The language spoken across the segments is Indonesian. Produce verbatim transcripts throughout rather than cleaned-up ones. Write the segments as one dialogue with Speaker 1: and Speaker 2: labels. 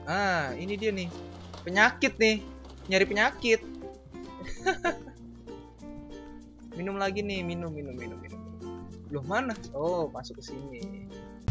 Speaker 1: Ah, ini dia nih. Penyakit nih. Nyari penyakit. Minum lagi nih, minum, minum, minum, minum. Loh, mana? Oh, masuk ke sini.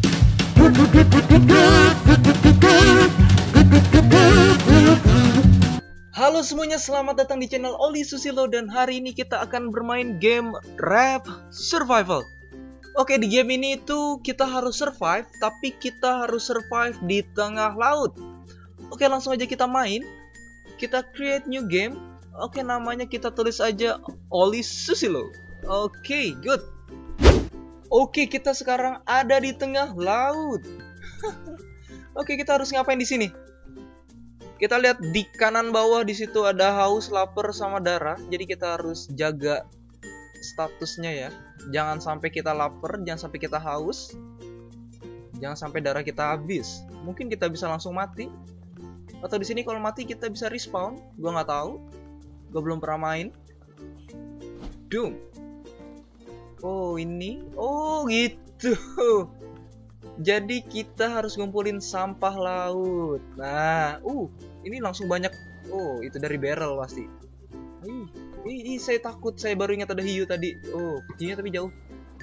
Speaker 1: Halo semuanya, selamat datang di channel Oli Susilo dan hari ini kita akan bermain game Raft Survival. Oke, di game ini itu kita harus survive, tapi kita harus survive di tengah laut. Oke, langsung aja kita main. Kita create new game. Oke, namanya kita tulis aja Oli Susilo. Oke, good. Oke, kita sekarang ada di tengah laut. Oke, kita harus ngapain di sini? Kita lihat di kanan bawah, di situ ada haus, lapar, sama darah. Jadi kita harus jaga statusnya ya. Jangan sampai kita lapar, jangan sampai kita haus, jangan sampai darah kita habis. Mungkin kita bisa langsung mati. Atau di sini kalau mati kita bisa respawn. Gua nggak tahu. Gua belum pernah main. Doom. Oh ini, oh gitu. Jadi kita harus ngumpulin sampah laut. Nah, uh, ini langsung banyak. Oh, itu dari barrel pasti. Ih, ih, ih, saya takut. Saya baru ingat ada hiu tadi. Oh, hiunya tapi jauh.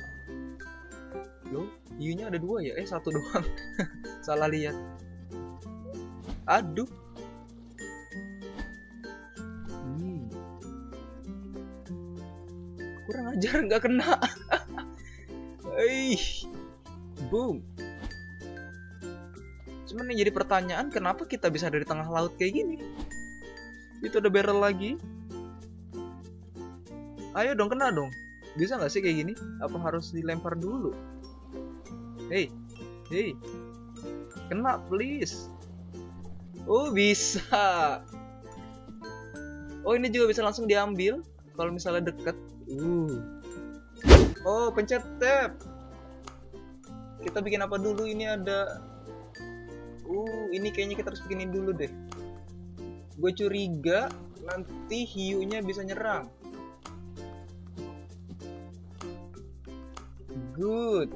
Speaker 1: Loh, hiunya ada dua ya? Eh, satu doang. Salah lihat. Aduh. Hmm. Kurang ajar, nggak kena. Ih, boom. Cuman yang jadi pertanyaan, kenapa kita bisa ada di tengah laut kayak gini? Itu ada barrel lagi. Ayo dong, kena dong. Bisa nggak sih kayak gini? Apa harus dilempar dulu? Hey, hey, kena please. Oh bisa. Oh ini juga bisa langsung diambil kalau misalnya deket. Uh. Oh pencet tab. Kita bikin apa dulu? Ini ada. Uh, ini kayaknya kita harus bikinin dulu deh. Gue curiga nanti hiunya bisa nyerang. Good.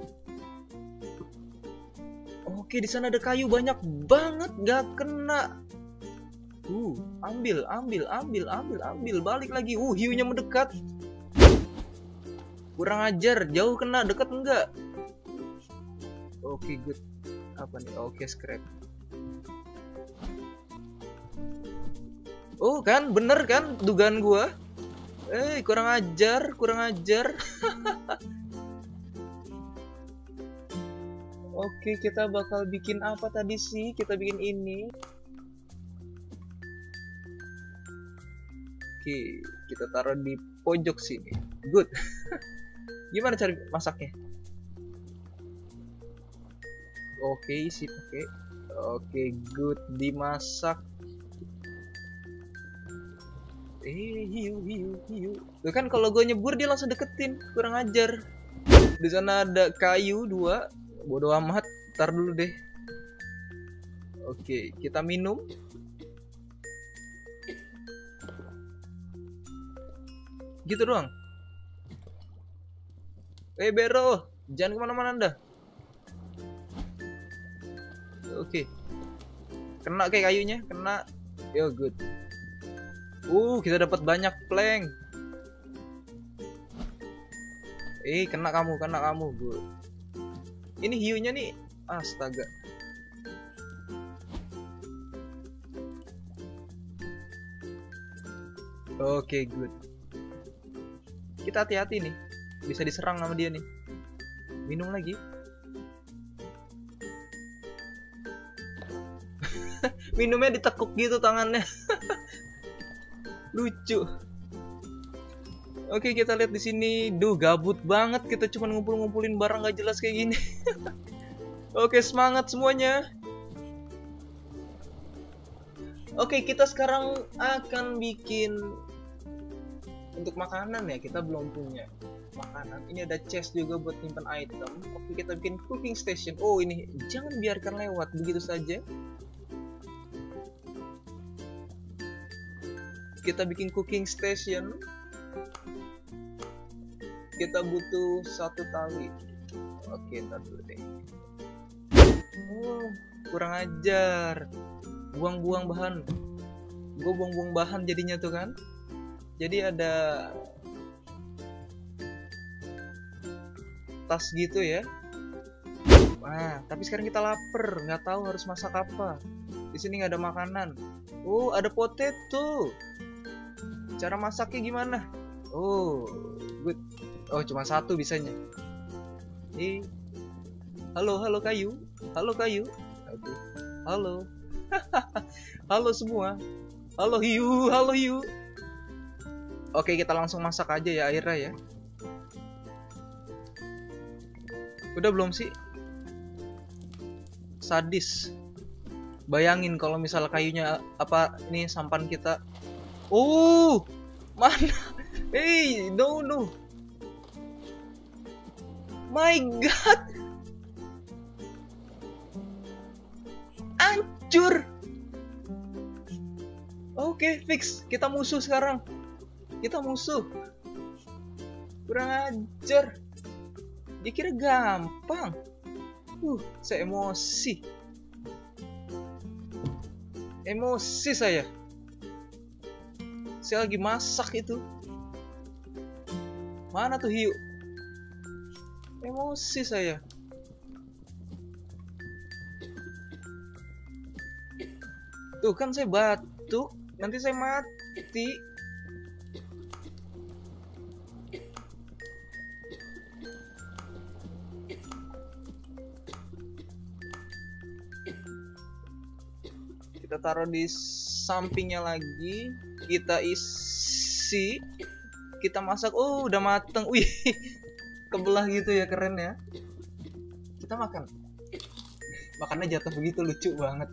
Speaker 1: Oke, di sana ada kayu banyak banget, gak kena. Uh, ambil, ambil, ambil, ambil, ambil, balik lagi. Uh, hiunya mendekat. Kurang ajar, jauh kena, dekat enggak? Oke, good. Apa nih? Oke, scrap. Oh kan, bener kan dugaan gua. Eh, kurang ajar, kurang ajar. Oke, kita bakal bikin apa tadi sih? Kita bikin ini. Oke, kita taruh di pojok sini. Good. Gimana cara masaknya? Oke, isi pakai. Oke, good, dimasak. Eh, hiu, hiu, hiu. Tuh kan kalau gue nyebur dia langsung deketin, kurang ajar. Di sana ada kayu dua. Bodoh amat, ntar dulu deh. Oke, kita minum. Gitu doang. Eh, Bero, jangan kemana-mana anda. Oke, kena kayak kayunya, kena. Yo, good. Uh, kita dapat banyak plank. Eh, kena kamu, kena kamu, good. Ini hiunya nih, astaga. Oke, good. Kita hati-hati nih, bisa diserang sama dia nih. Minum lagi. Minumnya ditekuk gitu tangannya. Lucu. Oke, kita lihat di sini. Duh, gabut banget kita cuma ngumpul-ngumpulin barang gak jelas kayak gini. Oke, semangat semuanya. Oke, kita sekarang akan bikin untuk makanan ya. Kita belum punya makanan. Ini ada chest juga buat simpan item. Oke, kita bikin cooking station. Oh, ini jangan biarkan lewat begitu saja. Kita bikin cooking station. Kita butuh satu tali. Oke, ntar dulu deh. Oh, kurang ajar. buang-buang bahan. Gue buang-buang bahan jadinya tuh kan. Jadi ada tas gitu ya. Nah, tapi sekarang kita lapar, nggak tahu harus masak apa. Di sini nggak ada makanan. Oh, ada potato. Cara masaknya gimana? Oh, good. Oh, cuma satu bisanya. Eh, halo, halo kayu, halo kayu. Oke, halo, halo semua. Halo hiu, halo hiu. Oke, kita langsung masak aja ya airnya ya. Udah belum sih? Sadis. Bayangin kalau misal kayunya apa ini sampan kita. Oh, mana? Hey, no no. My God. Hancur. Oke, fix. Kita musuh sekarang. Kita musuh. Kurang ajar. Dikira gampang. Uh, saya emosi. Emosi saya. Saya lagi masak itu. Mana tuh hiu? Emosi saya. Tuh kan saya batuk. Nanti saya mati. Kita taruh di sampingnya lagi. Kita isi. Kita masak. Oh, udah mateng. Wih, kebelah gitu ya, keren ya. Kita makan. Makannya jatuh begitu, lucu banget.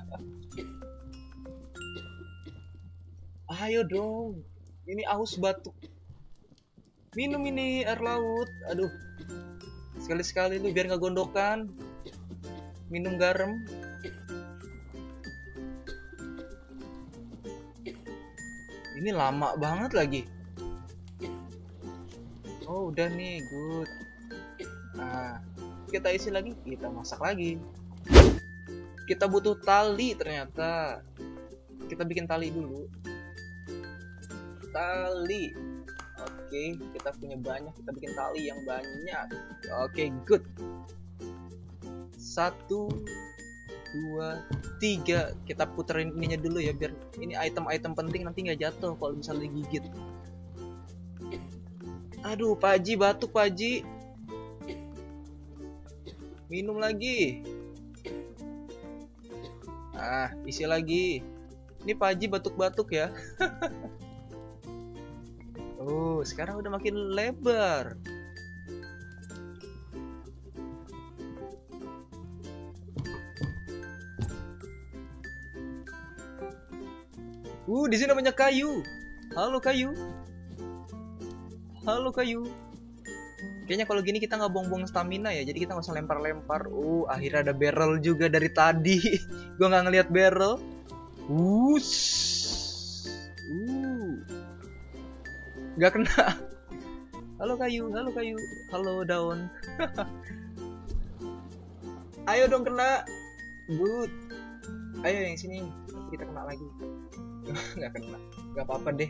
Speaker 1: Ayo dong. Ini aus batuk. Minum ini air laut. Aduh. Sekali-sekali lu biar nggak gondokan. Minum garam. Ini lama banget lagi. Oh, udah nih, good. Nah, kita isi lagi, kita masak lagi. Kita butuh tali ternyata. Kita bikin tali dulu. Tali. Oke, kita punya banyak, kita bikin tali yang banyak. Oke, good. Satu, dua, tiga. Kita puterin ininya dulu ya, biar ini item-item penting nanti nggak jatuh kalau misalnya digigit. Aduh, Pak Haji batuk, Pak Haji. Minum lagi. Ah, isi lagi. Ini Pak Haji batuk-batuk ya. Oh, sekarang udah makin lebar. Uh, di sini banyak kayu. Halo kayu. Halo kayu. Kayaknya kalau gini kita nggak buang-buang stamina ya. Jadi kita nggak usah lempar-lempar. Uh, akhirnya ada barrel juga dari tadi. Gue nggak ngelihat barrel. Wush. Uh. Nggak kena. Halo kayu. Halo kayu. Halo daun. Ayo dong kena. Good. Ayo yang sini. Kita kena lagi. Nggak kena. Nggak apa-apa deh.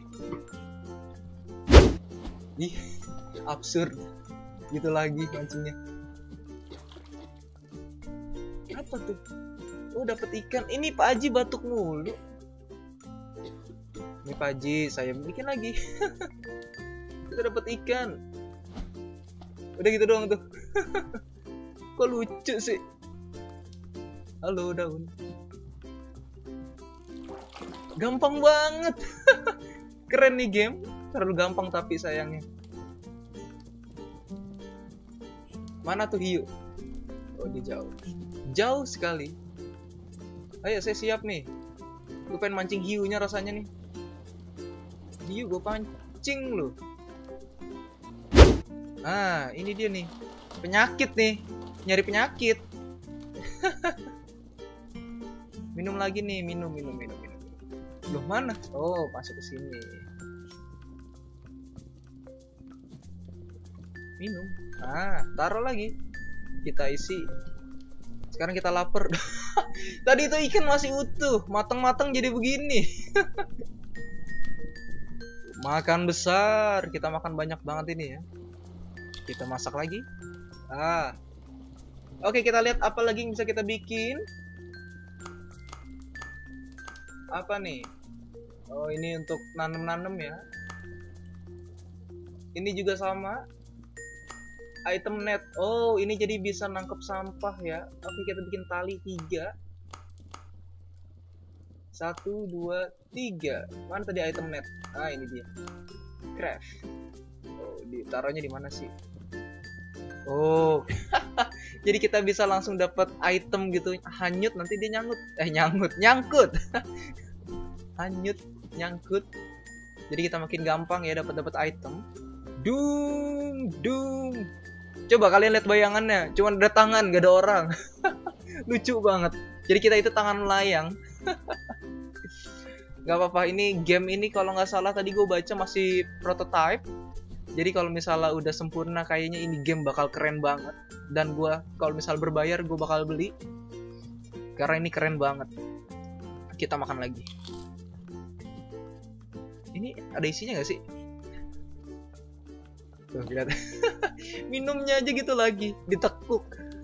Speaker 1: Ih, absurd. Gitu lagi mancingnya. Apa tuh? Oh, dapet ikan. Ini Pak Haji batuk mulu. Ini Pak Haji, saya bikin lagi. Kita dapet ikan. Udah gitu doang tuh. Kok lucu sih? Halo daun. Gampang banget. Keren nih game. Terlalu gampang tapi sayangnya. Mana tuh hiu? Oh, di jauh. Jauh sekali. Ayo, saya siap nih. Gue pengen mancing hiunya rasanya nih. Hiu gue pancing loh. Ah, ini dia nih. Penyakit nih. Nyari penyakit. Minum lagi nih, minum, minum, minum, minum. Loh, mana? Oh, masuk ke sini. Minum. Ah, taruh lagi. Kita isi. Sekarang kita lapar. Tadi itu ikan masih utuh, matang-matang jadi begini. Makan besar, kita makan banyak banget ini ya. Kita masak lagi. Ah, oke, kita lihat apa lagi yang bisa kita bikin. Apa nih? Oh, ini untuk nanem-nanem ya. Ini juga sama. Item net. Oh, ini jadi bisa nangkep sampah ya. Oke, kita bikin tali tiga. Satu, dua, tiga. Mana tadi item net? Ah, ini dia. Craft. Oh, ditaruhnya di mana sih? Oh, jadi kita bisa langsung dapat item gitu. Hanyut, nanti dia nyangkut. Eh, nyangkut, nyangkut. Hanyut, nyangkut. Jadi kita makin gampang ya dapat dapat item. Dung, dung. Coba kalian lihat bayangannya, cuma ada tangan, gak ada orang. Lucu banget. Jadi kita itu tangan melayang. Gak apa-apa, ini game ini kalau nggak salah tadi gue baca masih prototype. Jadi kalau misalnya udah sempurna kayaknya ini game bakal keren banget. Dan gue kalau misal berbayar gue bakal beli. Karena ini keren banget. Kita makan lagi. Ini ada isinya nggak sih? Tuh, lihat. Minumnya aja gitu lagi, ditekuk.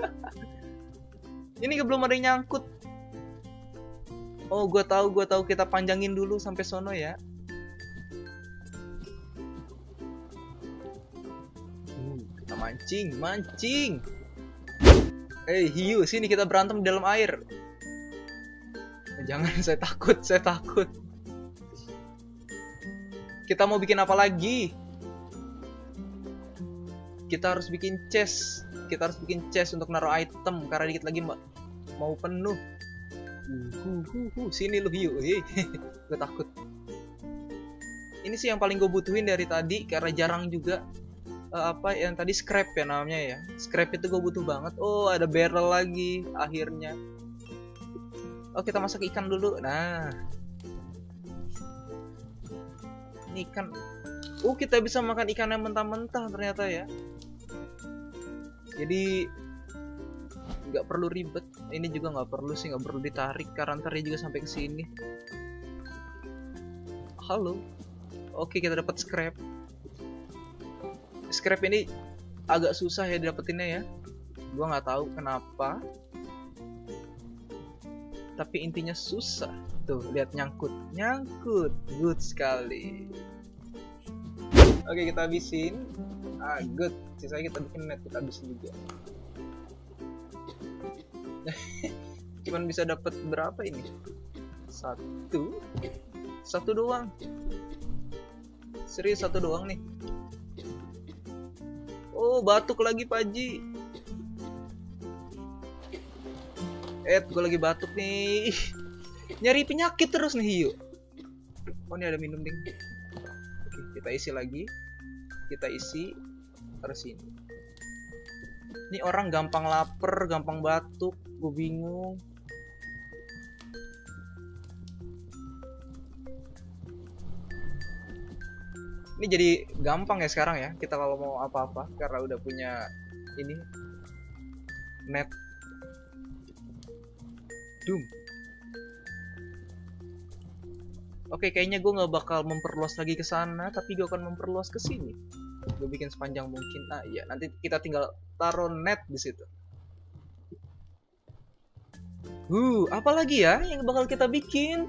Speaker 1: Ini belum ada yang nyangkut. Oh, gue tahu, gue tahu kita panjangin dulu sampai sono ya. Uh, kita mancing, mancing. Eh, hey, hiu, sini kita berantem di dalam air. Oh, jangan, saya takut, saya takut. Kita mau bikin apa lagi? Kita harus bikin chest. Kita harus bikin chest untuk naruh item karena dikit lagi mau penuh. Uh, uh, uh, sini lu hiu. Gue takut. Ini sih yang paling gue butuhin dari tadi karena jarang juga uh, apa yang tadi scrap ya namanya ya. Scrap itu gue butuh banget. Oh, ada barrel lagi akhirnya. Oh, kita masak ikan dulu. Nah. Ini ikan. Oh, kita bisa makan ikan yang mentah-mentah ternyata ya. Jadi nggak perlu ribet. Ini juga nggak perlu sih, nggak perlu ditarik karena ntar dia juga sampai ke sini. Halo. Oke, kita dapat scrap. Scrap ini agak susah ya dapetinnya ya. Gua nggak tahu kenapa. Tapi intinya susah. Tuh, lihat nyangkut. Nyangkut. Good sekali. Oke, kita habisin. Ah, good. Sisanya kita bikin net, kita habisin juga. Cuman bisa dapat berapa ini? Satu. Satu doang. Serius satu doang nih. Oh, batuk lagi Pak Haji. Eh, gue lagi batuk nih. Nyari penyakit terus nih hiu. Oh, ini ada minum ding. Oke, kita isi lagi. Kita isi terus ini. Ini orang gampang lapar, gampang batuk, gue bingung. Ini jadi gampang ya sekarang ya kita kalau mau apa-apa karena udah punya ini net. Doom. Oke, kayaknya gue nggak bakal memperluas lagi ke sana, tapi gue akan memperluas ke sini. Gue bikin sepanjang mungkin. Ah iya, nanti kita tinggal taruh net di situ. Uh, apa lagi ya yang bakal kita bikin?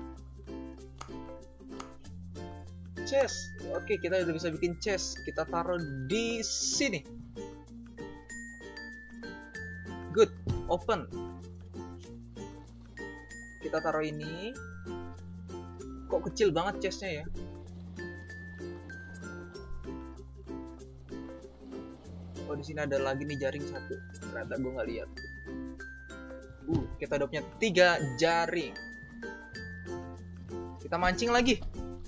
Speaker 1: Chest. Oke, kita udah bisa bikin chest. Kita taruh di sini. Good. Open. Kita taruh ini. Kok kecil banget chestnya ya? Oh, di sini ada lagi nih jaring satu. Ternyata gue nggak lihat. Uh, kita udah punya tiga jaring. Kita mancing lagi.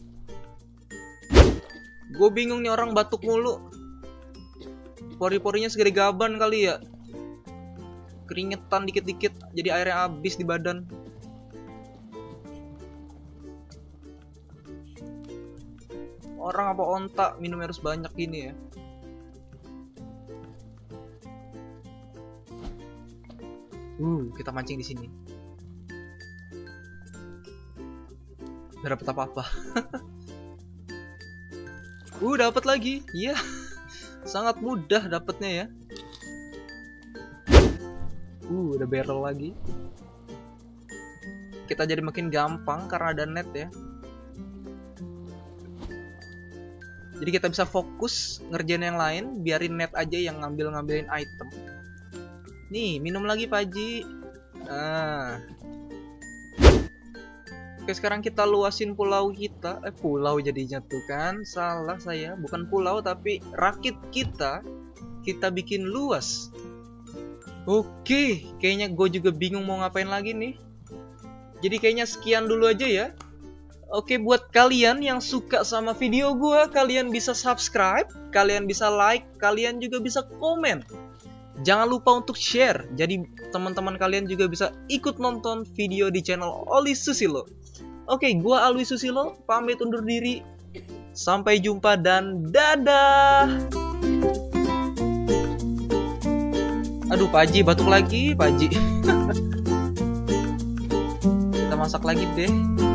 Speaker 1: Gue bingung nih orang batuk mulu. Pori-porinya segede gaban kali ya. Keringetan dikit-dikit, jadi airnya habis di badan. Orang apa ontak minumnya harus banyak gini ya. Uh, kita mancing di sini. Gak dapet apa-apa. uh, dapat lagi. Iya. Sangat mudah dapatnya ya. Uh, udah barrel lagi. Kita jadi makin gampang karena ada net ya. Jadi kita bisa fokus ngerjain yang lain, biarin net aja yang ngambil-ngambilin item. Nih, minum lagi Pak Haji. Nah. Oke, sekarang kita luasin pulau kita. Eh, pulau jadinya tuh kan. Salah saya, bukan pulau tapi rakit kita. Kita bikin luas. Oke, kayaknya gue juga bingung mau ngapain lagi nih. Jadi kayaknya sekian dulu aja ya. Oke, buat kalian yang suka sama video gue, kalian bisa subscribe, kalian bisa like, kalian juga bisa komen. Jangan lupa untuk share, jadi teman-teman kalian juga bisa ikut nonton video di channel Oli Susilo. Oke, gue Alwi Susilo, pamit undur diri. Sampai jumpa dan dadah. Aduh, Pak Haji batuk lagi, Pak Haji. Kita masak lagi deh.